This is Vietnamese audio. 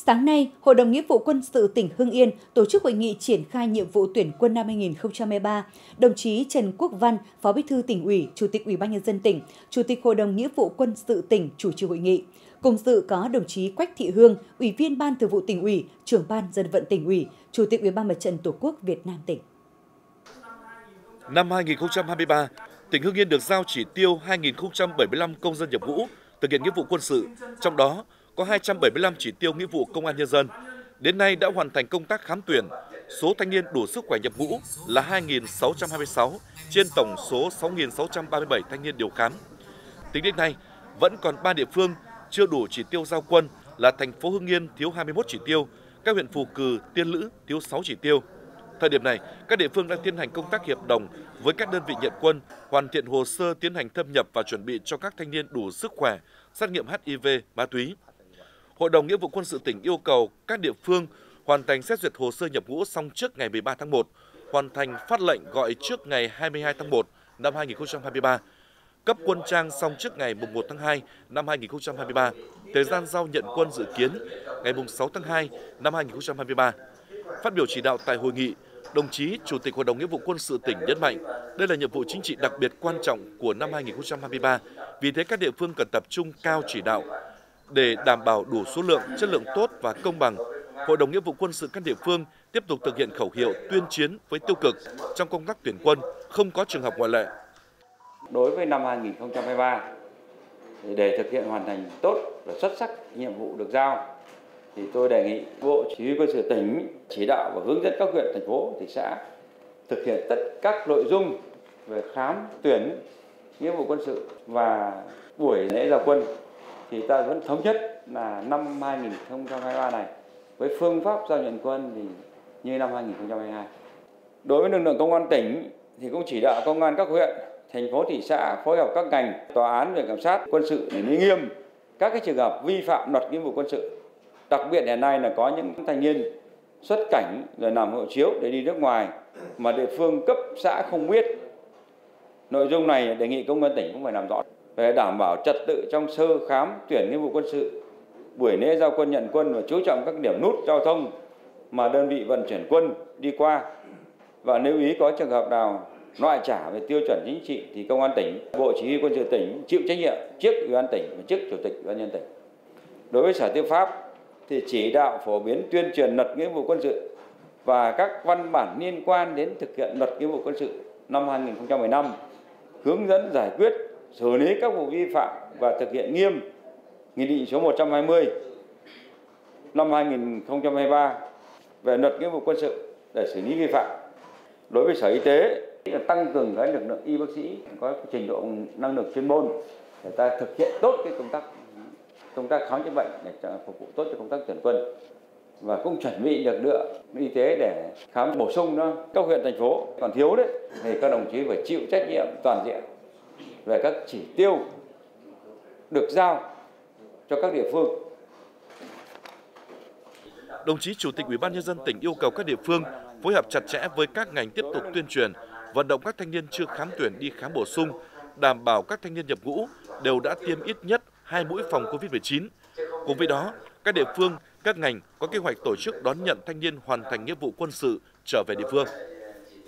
Sáng nay, Hội đồng Nghĩa vụ Quân sự tỉnh Hưng Yên tổ chức hội nghị triển khai nhiệm vụ tuyển quân năm 2023. Đồng chí Trần Quốc Văn, Phó Bí thư Tỉnh ủy, Chủ tịch Ủy ban Nhân dân tỉnh, Chủ tịch Hội đồng Nghĩa vụ Quân sự tỉnh chủ trì hội nghị. Cùng dự có đồng chí Quách Thị Hương, Ủy viên Ban Thường vụ Tỉnh ủy, Trưởng ban Dân vận Tỉnh ủy, Chủ tịch Ủy ban Mặt trận Tổ quốc Việt Nam tỉnh. Năm 2023, tỉnh Hưng Yên được giao chỉ tiêu 2.075 công dân nhập ngũ thực hiện nghĩa vụ quân sự, trong đó có 275 chỉ tiêu nghĩa vụ công an nhân dân. Đến nay đã hoàn thành công tác khám tuyển. Số thanh niên đủ sức khỏe nhập ngũ là 2.626 trên tổng số 6.637 thanh niên điều khám. Tính đến nay, vẫn còn 3 địa phương chưa đủ chỉ tiêu giao quân là thành phố Hưng Yên thiếu 21 chỉ tiêu, các huyện Phù Cừ, Tiên Lữ thiếu 6 chỉ tiêu. Thời điểm này, các địa phương đang tiến hành công tác hiệp đồng với các đơn vị nhận quân, hoàn thiện hồ sơ tiến hành thâm nhập và chuẩn bị cho các thanh niên đủ sức khỏe, xét nghiệm HIV, ma túy. Hội đồng Nghĩa vụ Quân sự tỉnh yêu cầu các địa phương hoàn thành xét duyệt hồ sơ nhập ngũ xong trước ngày 13 tháng 1, hoàn thành phát lệnh gọi trước ngày 22 tháng 1 năm 2023, cấp quân trang xong trước ngày 1 tháng 2 năm 2023, thời gian giao nhận quân dự kiến ngày 6 tháng 2 năm 2023. Phát biểu chỉ đạo tại hội nghị, đồng chí Chủ tịch Hội đồng Nghĩa vụ Quân sự tỉnh nhấn mạnh, đây là nhiệm vụ chính trị đặc biệt quan trọng của năm 2023, vì thế các địa phương cần tập trung cao chỉ đạo. Để đảm bảo đủ số lượng, chất lượng tốt và công bằng, Hội đồng Nghĩa vụ Quân sự các địa phương tiếp tục thực hiện khẩu hiệu tuyên chiến với tiêu cực trong công tác tuyển quân, không có trường hợp ngoại lệ. Đối với năm 2023, để thực hiện hoàn thành tốt và xuất sắc nhiệm vụ được giao, thì tôi đề nghị Bộ Chỉ huy Quân sự tỉnh chỉ đạo và hướng dẫn các huyện, thành phố, thị xã thực hiện tất các nội dung về khám tuyển nghĩa vụ quân sự và buổi lễ giao quân. Thì ta vẫn thống nhất là năm 2023 này với phương pháp giao nhận quân thì như năm 2022. Đối với lực lượng công an tỉnh thì cũng chỉ đạo công an các huyện, thành phố, thị xã phối hợp các ngành, tòa án, viện kiểm sát quân sự để lý nghiêm các cái trường hợp vi phạm luật nghĩa vụ quân sự. Đặc biệt hiện nay là có những thanh niên xuất cảnh rồi làm hộ chiếu để đi nước ngoài mà địa phương cấp xã không biết. Nội dung này đề nghị công an tỉnh cũng phải làm rõ về đảm bảo trật tự trong sơ khám tuyển nghĩa vụ quân sự, buổi lễ giao quân nhận quân và chú trọng các điểm nút giao thông mà đơn vị vận chuyển quân đi qua. Và nếu ý có trường hợp nào loại trả về tiêu chuẩn chính trị thì công an tỉnh, Bộ Chỉ huy Quân sự tỉnh chịu trách nhiệm trước Ủy ban tỉnh và trước Chủ tịch Ủy ban nhân tỉnh. Đối với Sở Tư pháp thì chỉ đạo phổ biến tuyên truyền luật nghĩa vụ quân sự và các văn bản liên quan đến thực hiện luật nghĩa vụ quân sự năm 2015, hướng dẫn giải quyết, xử lý các vụ vi phạm và thực hiện nghiêm Nghị định số 120 năm 2023 về luật nghĩa vụ quân sự để xử lý vi phạm. Đối với Sở Y tế là tăng cường cái lực lượng y bác sĩ có trình độ năng lực chuyên môn để ta thực hiện tốt cái công tác khám chữa bệnh để phục vụ tốt cho công tác tuyển quân, và cũng chuẩn bị lực lượng y tế để khám bổ sung đó. Các huyện, thành phố còn thiếu đấy thì các đồng chí phải chịu trách nhiệm toàn diện về các chỉ tiêu được giao cho các địa phương. Đồng chí Chủ tịch Ủy ban Nhân dân tỉnh yêu cầu các địa phương phối hợp chặt chẽ với các ngành tiếp tục tuyên truyền, vận động các thanh niên chưa khám tuyển đi khám bổ sung, đảm bảo các thanh niên nhập ngũ đều đã tiêm ít nhất 2 mũi phòng COVID-19. Cùng với đó, các địa phương, các ngành có kế hoạch tổ chức đón nhận thanh niên hoàn thành nghĩa vụ quân sự trở về địa phương.